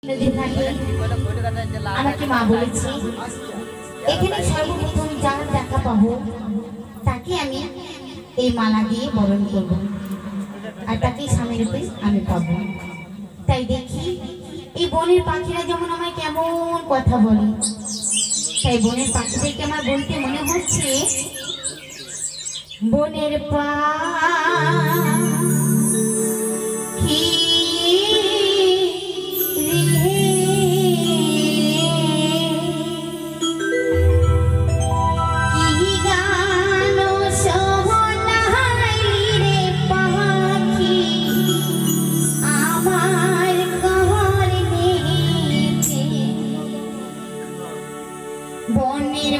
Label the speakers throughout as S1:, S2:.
S1: আমাকে মা বলেছে এখানে সর্বপ্রথম যার দেখা পাবো তাকে আমি এই মালা দিয়ে বরণ করব আর তাকে সামনে রূপে আমি পাবো। তাই দেখি এই বনের পাখিরা যেমন আমায় কেমন কথা বলে, তাই বনের পাখিদেরকে আমার বলতে মনে হচ্ছে বনের পাখি বনের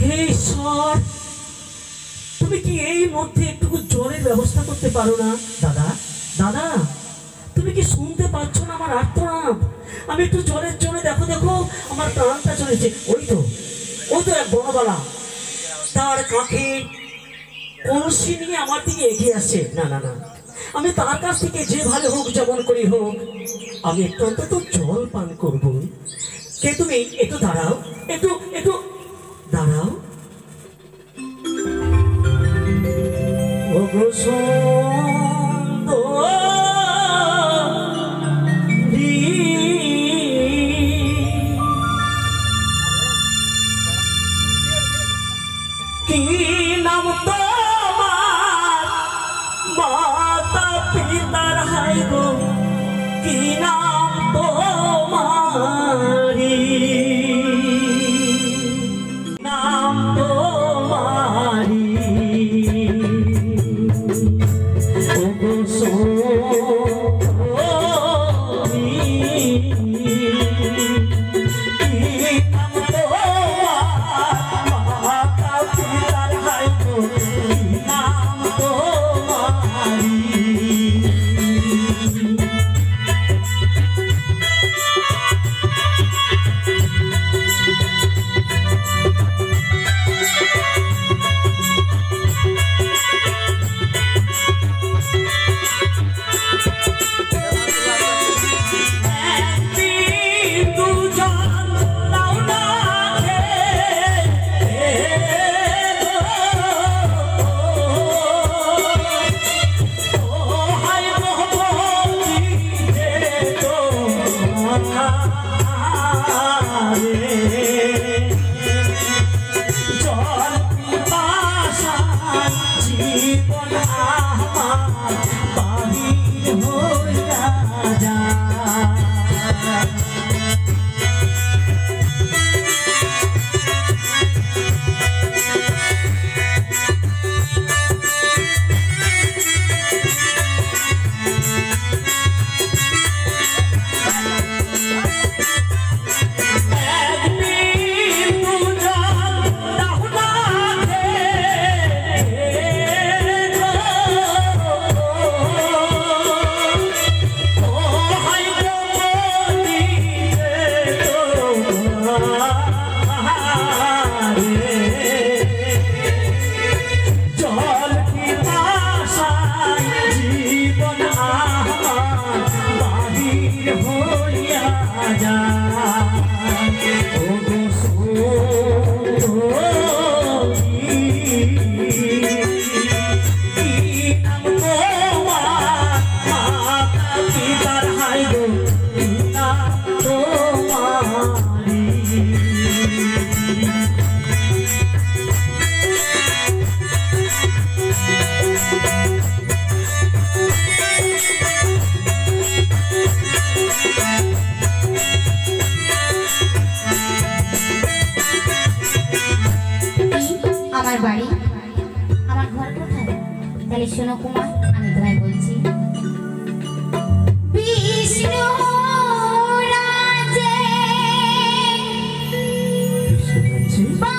S2: হে ঈশ্বর, তুমি কি এই মধ্যে একটু জলের ব্যবস্থা করতে পারো না? দাদা, দাদা, তুমি কি শুনতে পাচ্ছ না আমার আর্তনাদ? আমি একটু জলের জন্য, দেখো দেখো আমার প্রাণটা চলেছে। ওই তো এক বনবালা, তার কাঁধে কলসি নিয়ে আমার দিকে এগিয়ে আসছে। না না না, আমি তার কাছ থেকে যে ভালো হোক, যেমন করি হোক, আমি একটু অন্তত জল পান করব। কে তুমি? একটু দাঁড়াও, একটু একটু দাঁড়াও। ওগো সুন্দরী, কি নাম তোমার? মাতা পিতার হাই গো, কি নাম তোমারি? নাম তোমারি ওগো সোনি, কি নাম তোমার? মাতা পিতার হাই গো, কি নাম তোমারি? জীবন আমার বাহির হইয়া যায়।
S1: আমার বাড়ি, আমার ঘর কোথায়? তাহলে শোনো কুমার, আমি তোমায় বলছি। বিষ্ণু রাজে